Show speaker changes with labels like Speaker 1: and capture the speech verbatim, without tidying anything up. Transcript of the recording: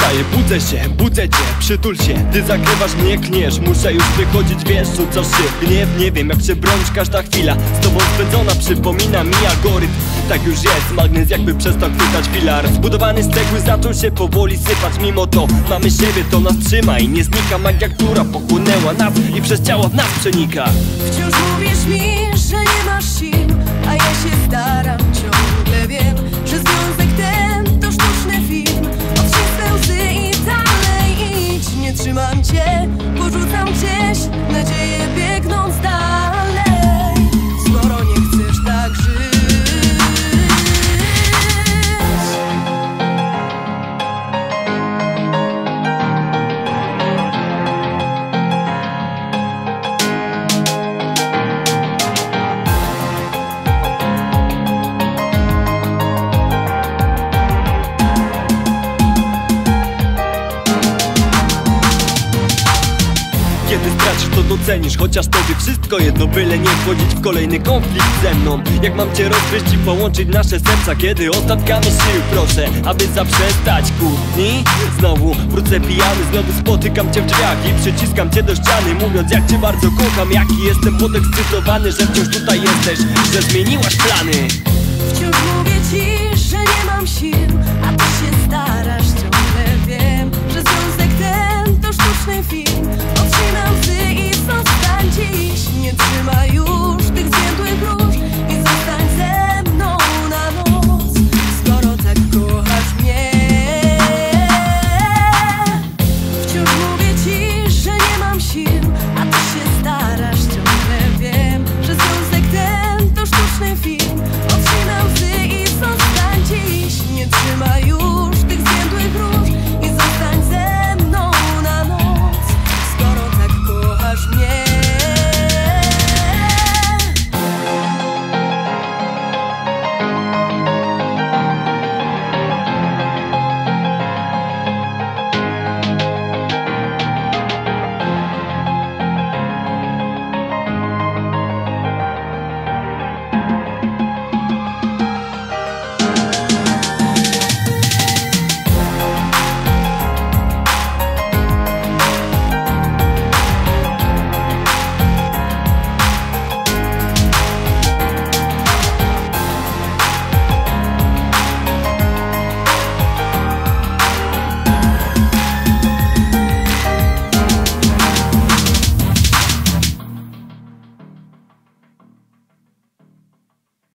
Speaker 1: Wstaję, budzę się, budzę cię, przytul się. Ty zakrywasz mnie, kniesz, muszę już wychodzić, wiesz, rzucasz się gniew. Nie wiem jak się bronić, każda chwila z tobą spędzona przypomina mi algorytm. Tak już jest, magnes jakby przestał chwytać filar. Zbudowany z cegły zaczął się powoli sypać. Mimo to mamy siebie, to nas trzyma i nie znika magia, która pochłonęła nas i przez ciało w nas przenika.
Speaker 2: Wciąż mówisz mi, że nie masz sił, a ja się staram, ciągle wiem, że związek ten to sztuczny film. Odciskaj łzy i dalej idź. Nie trzymam cię, porzucam gdzieś nadzieję, biegnąc dalej. Skoro nie chcesz tak żyć.
Speaker 1: Kiedy stracisz, to docenisz, chociaż tobie wszystko jedno, byle nie wchodzić w kolejny konflikt ze mną. Jak mam cię rozgryźć i połączyć nasze serca, kiedy ostatkamy sił, proszę, aby zaprzestać kłótni. Znowu wrócę pijany, znowu spotykam cię w drzwiach i przyciskam cię do ściany, mówiąc jak cię bardzo kocham, jaki jestem podekscytowany, że wciąż tutaj jesteś, że zmieniłaś plany.
Speaker 2: Wciąż mówię ci, że nie mam sił, a ty się starasz, ciągle wiem, że związek ten to sztuczny film. Odcinam łzy i zostań dziś, nie trzymaj już